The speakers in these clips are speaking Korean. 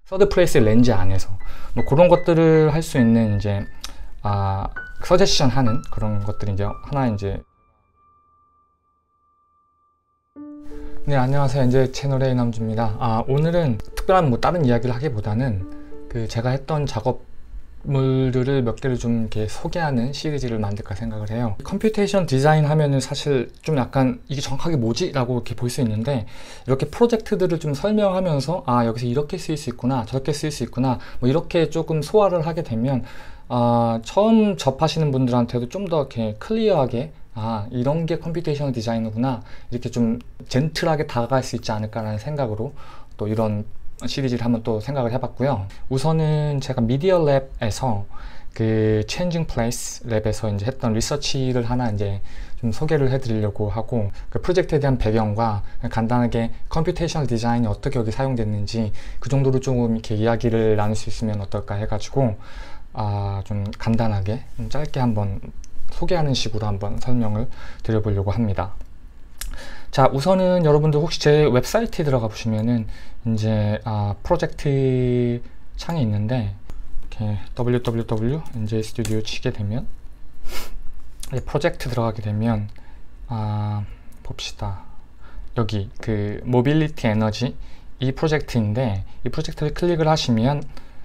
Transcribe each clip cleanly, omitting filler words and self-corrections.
서드 플레이스 렌즈 안에서 뭐 그런 것들을 할 수 있는 이제 서제션 하는 그런 것들이 이제 하나 이제. 네, 안녕하세요. 이제 채널의 남주입니다. 오늘은 특별한 뭐 다른 이야기를 하기보다는 제가 했던 작업물들을 몇 개를 좀 이렇게 소개하는 시리즈를 만들까 생각을 해요. 컴퓨테이션 디자인 하면은 사실 좀 약간 이게 정확하게 뭐지? 라고 이렇게 볼 수 있는데, 이렇게 프로젝트들을 좀 설명하면서 여기서 이렇게 쓰일 수 있구나, 저렇게 쓰일 수 있구나, 뭐 이렇게 조금 소화를 하게 되면 처음 접하시는 분들한테도 좀 더 이렇게 클리어하게 이런 게 컴퓨테이션 디자이너구나, 이렇게 좀 젠틀하게 다가갈 수 있지 않을까라는 생각으로 또 이런 시리즈를 한번 또 생각을 해봤고요. 우선은 제가 미디어 랩에서 Changing Place 랩에서 이제 했던 리서치를 하나 이제 좀 소개를 해드리려고 하고, 그 프로젝트에 대한 배경과 간단하게 컴퓨테이셔널 디자인이 어떻게 여기 사용됐는지 그 정도로 조금 이렇게 이야기를 나눌 수 있으면 어떨까 해가지고 좀 간단하게 좀 짧게 한번 소개하는 식으로 한번 설명을 드려보려고 합니다. 자, 우선은 여러분들 혹시 제 웹사이트에 들어가 보시면은 이제 프로젝트 창이 있는데, 이렇게 www NJstudio 치게 되면 프로젝트 들어가게 되면 봅시다. 여기 모빌리티 에너지 이 프로젝트인데, 이 프로젝트를 클릭을 하시면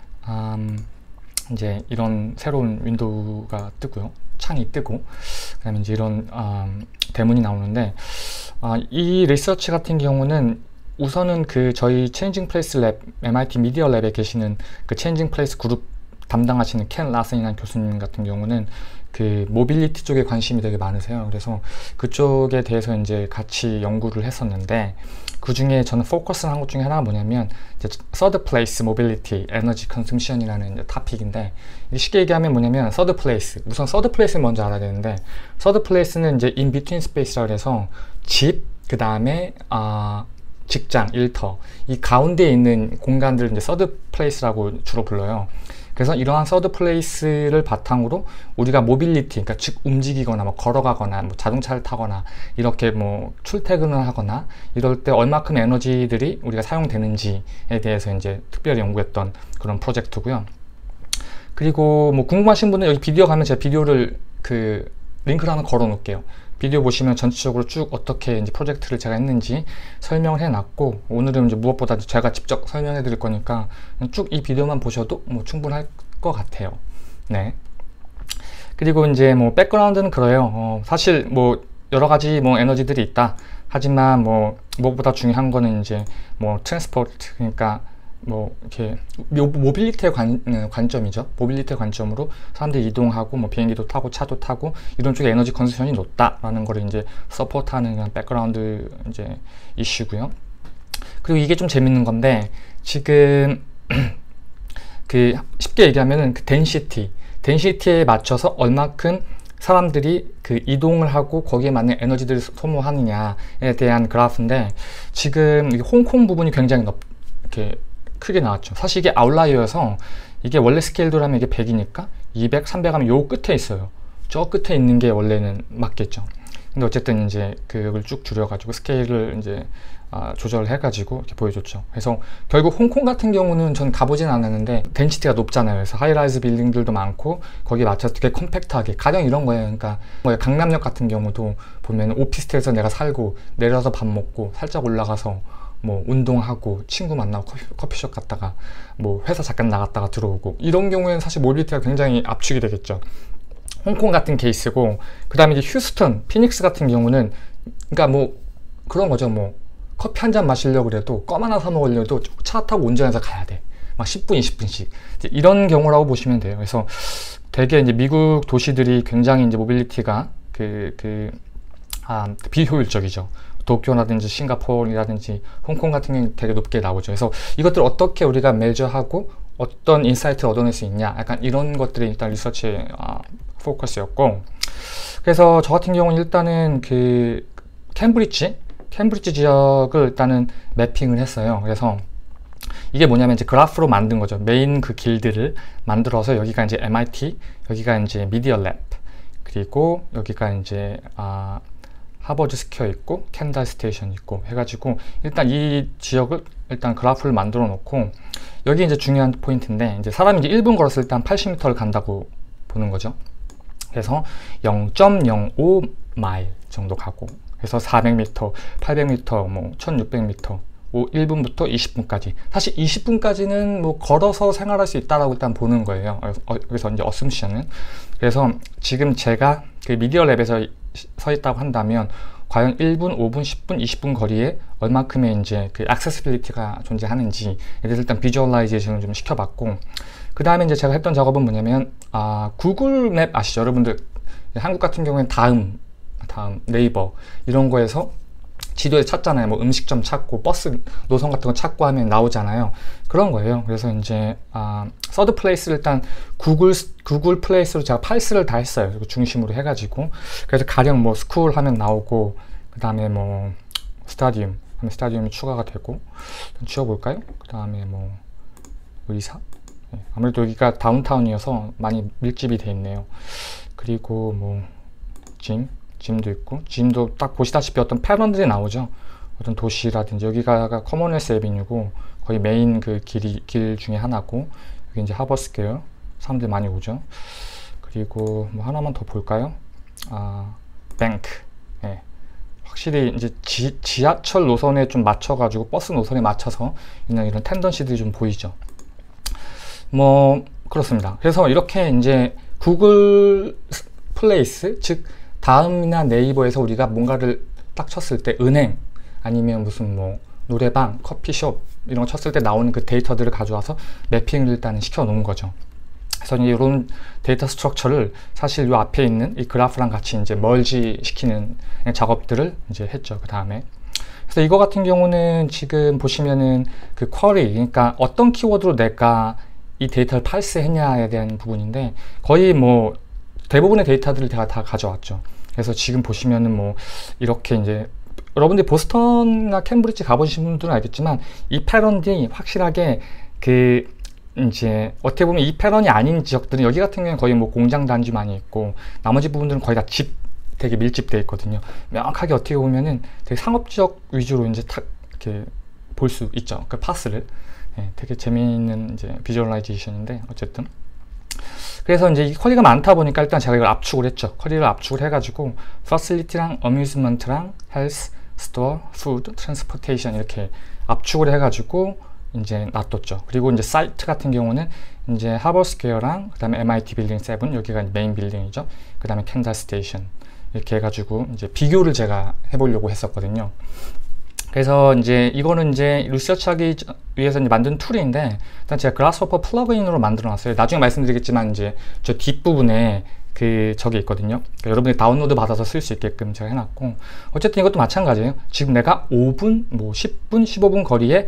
이제 이런 새로운 윈도우가 뜨고요. 창이 뜨고, 그 다음에 이제 이런 대문이 나오는데, 이 리서치 같은 경우는 우선은 저희 체인징 플레이스 랩, MIT 미디어 랩에 계시는 체인징 플레이스 그룹 담당하시는 켄 라슨이라는 교수님 같은 경우는 모빌리티 쪽에 관심이 되게 많으세요. 그래서 그쪽에 대해서 이제 같이 연구를 했었는데, 그 중에 저는 포커스한 것 중에 하나가 뭐냐면 Third Place Mobility Energy Consumption이라는 토픽인데, 쉽게 얘기하면 뭐냐면 Third Place, 우선 Third Place를 먼저 알아야 되는데, Third Place는 이제 In Between Space라고 해서 집, 그 다음에 직장, 일터, 이 가운데에 있는 공간들을 이제 Third Place라고 주로 불러요. 그래서 이러한 서드 플레이스를 바탕으로 우리가 모빌리티, 그러니까 즉 움직이거나 뭐 걸어가거나 뭐 자동차를 타거나 이렇게 뭐 출퇴근을 하거나 이럴 때 얼마큼 에너지들이 우리가 사용되는지에 대해서 이제 특별히 연구했던 그런 프로젝트고요. 그리고 뭐 궁금하신 분은 여기 비디오 가면 제가 비디오를 링크를 하나 걸어 놓을게요. 비디오 보시면 전체적으로 쭉 어떻게 이제 프로젝트를 제가 했는지 설명을 해놨고, 오늘은 이제 무엇보다 제가 직접 설명해 드릴 거니까 쭉 이 비디오만 보셔도 뭐 충분할 것 같아요. 네. 그리고 이제 뭐 백그라운드는 그래요. 사실 뭐 여러 가지 뭐 에너지들이 있다. 하지만 뭐 무엇보다 중요한 거는 이제 뭐 트랜스포트, 그러니까 뭐 이렇게 모빌리티의 관점이죠. 모빌리티의 관점으로 사람들이 이동하고 뭐 비행기도 타고 차도 타고 이런 쪽에 에너지 컨sumption이 높다라는 거를 이제 서포트하는 그냥 백그라운드 이제 이슈고요. 그리고 이게 좀 재밌는 건데, 지금 쉽게 얘기하면은 덴시티에 맞춰서 얼마큼 사람들이 이동을 하고 거기에 맞는 에너지들을 소모하느냐에 대한 그래프인데, 지금 홍콩 부분이 굉장히 이렇게 크게 나왔죠. 사실 이게 아웃라이어여서, 이게 원래 스케일로 하면 이게 100이니까 200, 300 하면 요 끝에 있어요. 저 끝에 있는 게 원래는 맞겠죠. 근데 어쨌든 이제 그걸 쭉 줄여가지고 스케일을 이제 조절해가지고 이렇게 보여줬죠. 그래서 결국 홍콩 같은 경우는 전 가보진 않았는데 덴시티가 높잖아요. 그래서 하이라이즈 빌딩들도 많고 거기에 맞춰서 되게 컴팩트하게, 가령 이런 거예요. 그러니까 강남역 같은 경우도 보면 오피스텔에서 내가 살고 내려서 밥 먹고 살짝 올라가서 뭐 운동하고 친구 만나고 커피숍 갔다가 뭐 회사 잠깐 나갔다가 들어오고, 이런 경우에는 사실 모빌리티가 굉장히 압축이 되겠죠. 홍콩 같은 케이스고, 그 다음에 이제 휴스턴, 피닉스 같은 경우는 그러니까 뭐 그런 거죠. 뭐 커피 한 잔 마시려고 그래도 껌 하나 사 먹으려도 차 타고 운전해서 가야 돼. 막 10분, 20분씩 이런 경우라고 보시면 돼요. 그래서 되게 이제 미국 도시들이 굉장히 이제 모빌리티가 비효율적이죠. 도쿄라든지 싱가포르라든지 홍콩 같은 경우는 되게 높게 나오죠. 그래서 이것들 어떻게 우리가 메저하고 어떤 인사이트를 얻어낼 수 있냐, 약간 이런 것들이 일단 리서치의 포커스였고, 그래서 저 같은 경우는 일단은 캠브리지 지역을 일단은 매핑을 했어요. 그래서 이게 뭐냐면 이제 그래프로 만든 거죠. 메인 길들을 만들어서 여기가 이제 MIT, 여기가 이제 미디어 랩, 그리고 여기가 이제 하버드 스퀘어 있고 켄달 스테이션 있고 해가지고 일단 이 지역을 일단 그래프를 만들어 놓고, 여기 이제 중요한 포인트인데, 이제 사람이 이제 1분 걸었을 때 한 80m를 간다고 보는 거죠. 그래서 0.05 마일 정도 가고, 그래서 400m, 800m, 뭐 1600m, 1분부터 20분까지. 사실 20분까지는 뭐 걸어서 생활할 수 있다라고 일단 보는 거예요. 그래서 이제 어썸션은. 그래서 지금 제가 그 미디어 랩에서 서 있다고 한다면 과연 1분, 5분, 10분, 20분 거리에 얼마큼의 이제 그 액세시빌리티가 존재하는지 대해서 일단 비주얼라이제이션을 좀 시켜봤고, 그 다음에 이제 제가 했던 작업은 뭐냐면, 구글 맵 아시죠? 여러분들 한국 같은 경우에는 다음, 네이버 이런 거에서 지도에 찾잖아요. 뭐 음식점 찾고 버스 노선 같은 거 찾고 하면 나오잖아요. 그런 거예요. 그래서 이제 서드 플레이스를 일단 구글 플레이스로 제가 팔스를 다 했어요. 중심으로 해가지고. 그래서 가령 뭐 스쿨 하면 나오고, 그 다음에 뭐 스타디움 하면 스타디움이 추가가 되고, 지워볼까요? 그 다음에 뭐 의사. 아무래도 여기가 다운타운이어서 많이 밀집이 돼 있네요. 그리고 뭐 짐도 있고, 짐도 딱 보시다시피 어떤 패런들이 나오죠. 어떤 도시라든지, 여기가 커먼웰스 에비뉴고 거의 메인 그 길 중에 하나고, 여기 이제 하버스퀘어 사람들 많이 오죠. 그리고 뭐 하나만 더 볼까요? 뱅크. 예. 확실히 이제 지하철 노선에 좀 맞춰가지고 버스 노선에 맞춰서 있는 이런 텐던시들이 좀 보이죠. 뭐 그렇습니다. 그래서 이렇게 이제 구글 플레이스, 즉 다음이나 네이버에서 우리가 뭔가를 딱 쳤을 때, 은행 아니면 무슨 뭐 노래방, 커피숍 이런 거 쳤을 때 나오는 그 데이터들을 가져와서 매핑을 일단은 시켜 놓은 거죠. 그래서 이제 이런 데이터 스트럭처를 사실 이 앞에 있는 이 그래프랑 같이 이제 멀지 시키는 작업들을 이제 했죠. 그 다음에. 그래서 이거 같은 경우는 지금 보시면은 그 쿼리, 그러니까 어떤 키워드로 내가 이 데이터를 팔스 했냐에 대한 부분인데, 거의 뭐 대부분의 데이터들을 제가 다 가져왔죠. 그래서 지금 보시면은 뭐 이렇게 이제 여러분들이 보스턴이나 캠브리지 가보신 분들은 알겠지만, 이 패런이 확실하게 그 이제 어떻게 보면 이 패런이 아닌 지역들은, 여기 같은 경우는 거의 뭐 공장 단지 많이 있고 나머지 부분들은 거의 다 집 되게 밀집되어 있거든요. 명확하게 어떻게 보면은 되게 상업 지역 위주로 이제 딱 이렇게 볼 수 있죠. 그 파스를. 되게 재미있는 이제 비주얼라이제이션인데, 어쨌든. 그래서 이제 이 쿼리가 많다 보니까 일단 제가 이걸 압축을 했죠. 쿼리를 압축을 해가지고 facility랑 amusement랑 health, store, food, transportation 이렇게 압축을 해가지고 이제 놔뒀죠. 그리고 이제 사이트 같은 경우는 이제 하버스퀘어랑 그 다음에 MIT 빌딩 7, 여기가 메인 빌딩이죠. 그 다음에 캔자스 스테이션 이렇게 해가지고 이제 비교를 제가 해보려고 했었거든요. 그래서 이제 이거는 이제 리서치하기 위해서 이제 만든 툴인데, 일단 제가 그라스호퍼 플러그인으로 만들어 놨어요. 나중에 말씀드리겠지만 이제 저 뒷부분에 그 저게 있거든요. 그러니까 여러분이 다운로드 받아서 쓸 수 있게끔 제가 해놨고, 어쨌든 이것도 마찬가지예요. 지금 내가 5분, 뭐 10분, 15분 거리에를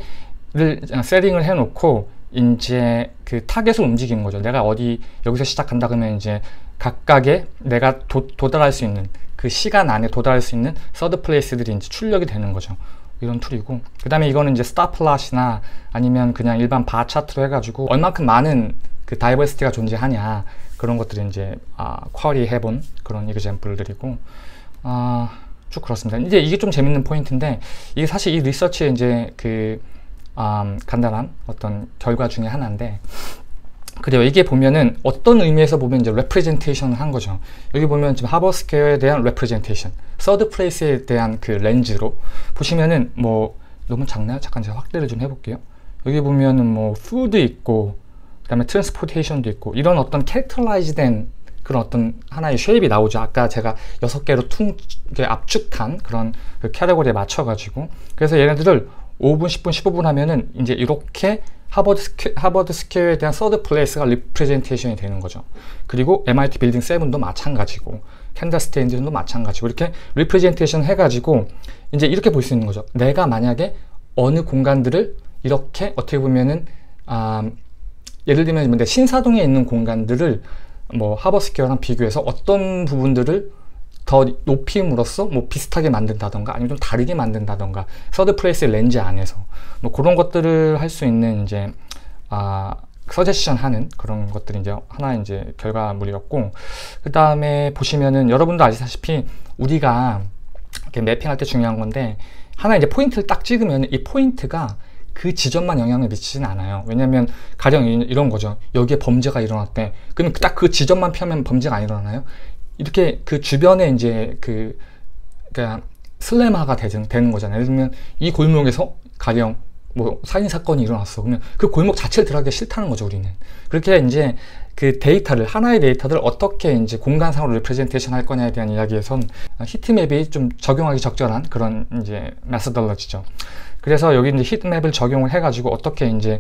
세팅을 해놓고 이제 그 타겟을 움직이는 거죠. 내가 어디 여기서 시작한다 그러면 이제 각각의 내가 도달할 수 있는 그 시간 안에 도달할 수 있는 서드 플레이스들이 이제 출력이 되는 거죠. 이런 툴이고, 그 다음에 이거는 이제 스타플롯이나 아니면 그냥 일반 바 차트로 해가지고 얼마큼 많은 그 다이버시티가 존재하냐, 그런 것들이 이제 쿼리 해본 그런 이그젬플들이고, 쭉 그렇습니다. 이제 이게 좀 재밌는 포인트인데, 이게 사실 이 리서치의 이제 그 간단한 어떤 결과 중에 하나인데, 그래요. 이게 보면은 어떤 의미에서 보면 이제 레프레젠테이션을 한 거죠. 여기 보면 지금 하버스퀘어에 대한 레프레젠테이션, 서드 플레이스에 대한 그 렌즈로 보시면은 뭐 너무 작나요? 잠깐 제가 확대를 좀 해볼게요. 여기 보면은 뭐 푸드 있고, 그 다음에 트랜스포테이션도 있고, 이런 어떤 캐릭터라이즈된 그런 어떤 하나의 쉐입이 나오죠. 아까 제가 6개로 압축한 그런 그 캐러고리에 맞춰가지고, 그래서 얘네들을 5분, 10분, 15분 하면은 이제 이렇게 하버드 스퀘어에 대한 서드 플레이스가 리프레젠테이션이 되는 거죠. 그리고 MIT 빌딩 7도 마찬가지고, 캔자스 스테이션도 마찬가지고, 이렇게 리프레젠테이션 해가지고 이제 이렇게 볼 수 있는 거죠. 내가 만약에 어느 공간들을 이렇게 어떻게 보면은 예를 들면 내 신사동에 있는 공간들을 뭐 하버스퀘어랑 비교해서 어떤 부분들을 더 높임으로써 뭐 비슷하게 만든다던가 아니면 좀 다르게 만든다던가, 서드 플레이스 렌즈 안에서 뭐 그런 것들을 할 수 있는 이제 서제션 하는 그런 것들이 이제 하나의 이제 결과물이었고, 그 다음에 보시면은 여러분도 아시다시피 우리가 이렇게 매핑할 때 중요한 건데, 하나 이제 포인트를 딱 찍으면 이 포인트가 그 지점만 영향을 미치진 않아요. 왜냐면 가령 이런 거죠. 여기에 범죄가 일어났대. 그럼 딱 그 지점만 피하면 범죄가 안 일어나요? 이렇게 그 주변에 이제 그러니까 슬래마가 되는 거잖아요. 예를 들면 이 골목에서 가령 뭐 살인 사건이 일어났어. 그러면 그 골목 자체를 들어가기 싫다는 거죠, 우리는. 그렇게 이제 그 데이터를, 하나의 데이터를 어떻게 이제 공간상으로 리프레젠테이션 할 거냐에 대한 이야기에선 히트맵이 좀 적용하기 적절한 그런 이제 메서덜러지죠. 그래서 여기 이제 히트맵을 적용을 해가지고 어떻게 이제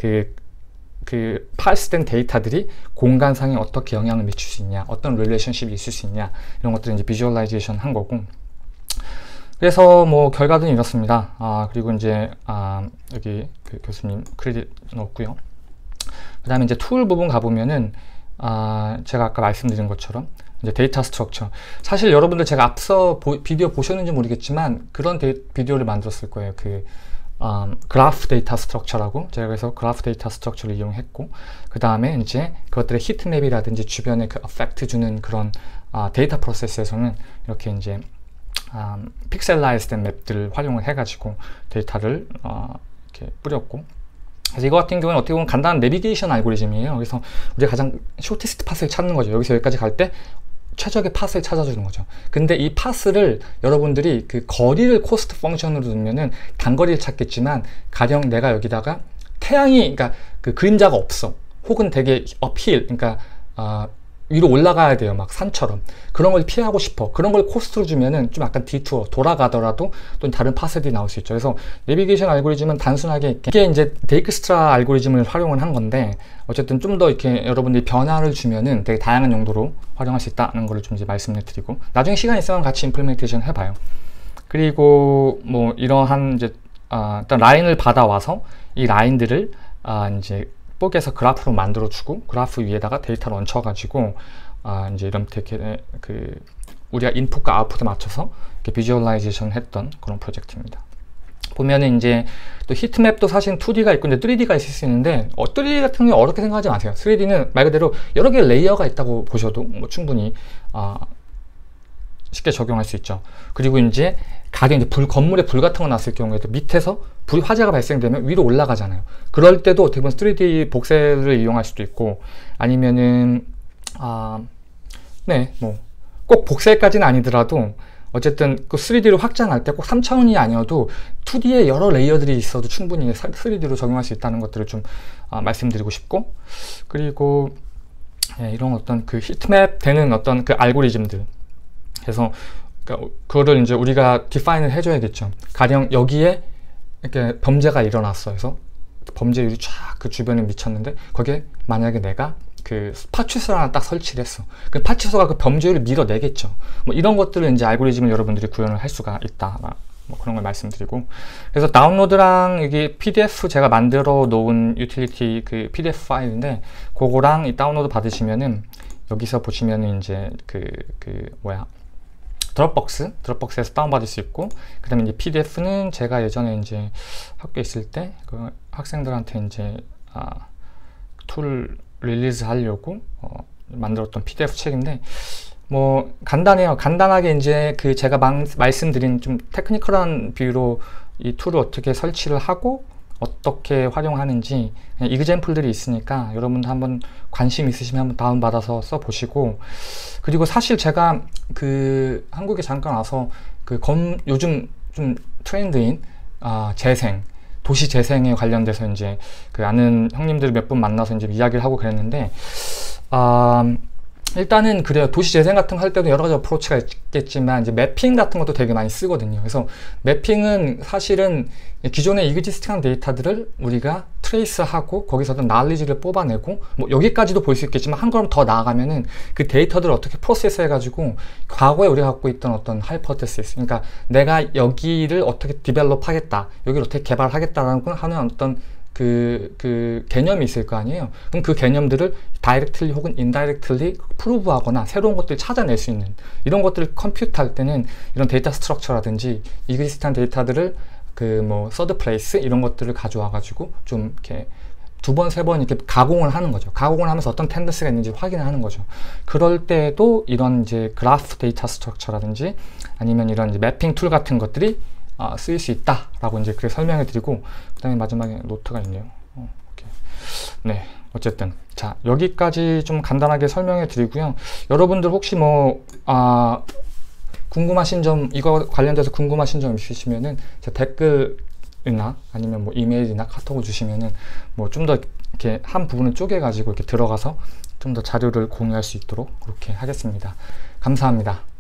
그 파스된 데이터들이 공간상에 어떻게 영향을 미칠 수 있냐, 어떤 릴레이션십이 있을 수 있냐, 이런 것들을 이제 비주얼라이제이션 한 거고. 그래서 뭐 결과는 이렇습니다. 그리고 이제 여기 그 교수님 크레딧 넣었고요. 그 다음에 이제 툴 부분 가보면은 제가 아까 말씀드린 것처럼 이제 데이터 스트럭처, 사실 여러분들 제가 앞서 비디오 보셨는지 모르겠지만 그런 비디오를 만들었을 거예요. 그래프 데이터 스트럭처라고, 제가 그래서 그래프 데이터 스트럭처를 이용했고, 그 다음에 이제 그것들의 히트맵이라든지 주변에 그 어펙트 주는 그런 데이터 프로세스에서는 이렇게 이제 픽셀라이즈된 맵들을 활용을 해가지고 데이터를 이렇게 뿌렸고, 그래서 이거 같은 경우는 어떻게 보면 간단한 내비게이션 알고리즘이에요. 그래서 우리가 가장 쇼티스트 파스를 찾는 거죠. 여기서 여기까지 갈 때 최적의 파스를 찾아주는 거죠. 근데 이 파스를 여러분들이 그 거리를 코스트 펑션으로 두면은 단거리를 찾겠지만, 가령 내가 여기다가 태양이, 그러니까 그 그림자가 없어, 혹은 되게 업힐, 그러니까 위로 올라가야 돼요. 막 산처럼. 그런 걸 피하고 싶어. 그런 걸 코스트로 주면은 좀 약간 디투어, 돌아가더라도 또 다른 파스들이 나올 수 있죠. 그래서 내비게이션 알고리즘은 단순하게 이게 이제 데이크스트라 알고리즘을 활용을 한 건데, 어쨌든 좀 더 이렇게 여러분들이 변화를 주면은 되게 다양한 용도로 활용할 수 있다는 걸 좀 이제 말씀을 드리고, 나중에 시간 있으면 같이 임플리멘테이션 해봐요. 그리고 뭐 이러한 이제 일단 라인을 받아와서 이 라인들을 이제 뽀개서 그래프로 만들어주고, 그래프 위에다가 데이터를 얹혀가지고 이제 이런 되게 우리가 인풋과 아웃풋에 맞춰서 이렇게 비주얼라이제이션 했던 그런 프로젝트입니다. 보면은 이제 또 히트맵도 사실 2D가 있고 이제 3D가 있을 수 있는데, 3D 같은 경우에 어렵게 생각하지 마세요. 3D는 말 그대로 여러 개의 레이어가 있다고 보셔도 뭐 충분히 쉽게 적용할 수 있죠. 그리고 이제 가령 이제 건물에 불 같은 거 났을 경우에도 밑에서 화재가 발생되면 위로 올라가잖아요. 그럴 때도 어떻게 보면 3D 복셀을 이용할 수도 있고, 아니면은 네, 뭐 꼭 복셀까지는 아니더라도 어쨌든 그 3D로 확장할 때 꼭 3차원이 아니어도 2D에 여러 레이어들이 있어도 충분히 3D로 적용할 수 있다는 것들을 좀 말씀드리고 싶고, 그리고 이런 어떤 그 히트맵 되는 어떤 그 알고리즘들, 그래서 그거를 이제 우리가 디파인을 해줘야겠죠. 가령 여기에 이렇게 범죄가 일어났어. 그래서 범죄율이 쫙 그 주변에 미쳤는데, 거기에 만약에 내가 그 파출소를 하나 딱 설치를 했어. 그 파출소가 그 범죄율을 밀어내겠죠. 뭐 이런 것들을 이제 알고리즘을 여러분들이 구현을 할 수가 있다. 뭐 그런 걸 말씀드리고, 그래서 다운로드랑 여기 PDF 제가 만들어 놓은 유틸리티 그 PDF 파일인데, 그거랑 이 다운로드 받으시면은 여기서 보시면은 이제 드롭박스에서 다운받을 수 있고, 그 다음에 이제 PDF는 제가 예전에 이제 학교에 있을 때 그 학생들한테 이제 툴 릴리즈 하려고 만들었던 PDF 책인데, 뭐 간단해요. 간단하게 이제 그 제가 말씀드린 좀 테크니컬한 뷰로 이 툴을 어떻게 설치를 하고 어떻게 활용하는지 이그젬플들이 있으니까 여러분도 한번 관심 있으시면 한번 다운받아서 써보시고, 그리고 사실 제가 그 한국에 잠깐 와서 요즘 좀 트렌드인 도시 재생에 관련돼서 이제 그 아는 형님들 몇 분 만나서 이제 이야기를 하고 그랬는데, 일단은 그래요. 도시 재생 같은 거 할 때도 여러 가지 어프로치가 있겠지만, 이제 매핑 같은 것도 되게 많이 쓰거든요. 그래서 매핑은 사실은 기존의 이그지스팅한 데이터들을 우리가 트레이스하고 거기서 어떤 날리지를 뽑아내고, 뭐 여기까지도 볼 수 있겠지만 한 걸음 더 나아가면은 그 데이터들을 어떻게 프로세스 해가지고 과거에 우리가 갖고 있던 어떤 하이포테시스, 그러니까 내가 여기를 어떻게 디벨롭 하겠다, 여기를 어떻게 개발하겠다라는 하는 어떤 그 개념이 있을 거 아니에요. 그럼 그 개념들을 다이렉틀리 혹은 인다이렉틀리 프루브하거나 새로운 것들을 찾아낼 수 있는 이런 것들을 컴퓨트할 때는 이런 데이터 스트럭처라든지 이그지스트한 데이터들을 뭐 서드 플레이스 이런 것들을 가져와 가지고 좀 이렇게 두 번, 세 번 이렇게 가공을 하는 거죠. 가공을 하면서 어떤 텐den스가 있는지 확인을 하는 거죠. 그럴 때도 이런 이제 그래프 데이터 스트럭처라든지 아니면 이런 이제 매핑 툴 같은 것들이 쓰일 수 있다라고 이제 그렇게 설명해 드리고, 그 다음에 마지막에 노트가 있네요. 이렇게. 네, 어쨌든 자, 여기까지 좀 간단하게 설명해 드리고요. 여러분들 혹시 뭐 궁금하신 점, 이거 관련돼서 궁금하신 점 있으시면은 제 댓글이나 아니면 뭐 이메일이나 카톡을 주시면은 뭐 좀 더 이렇게 한 부분을 쪼개 가지고 이렇게 들어가서 좀 더 자료를 공유할 수 있도록 그렇게 하겠습니다. 감사합니다.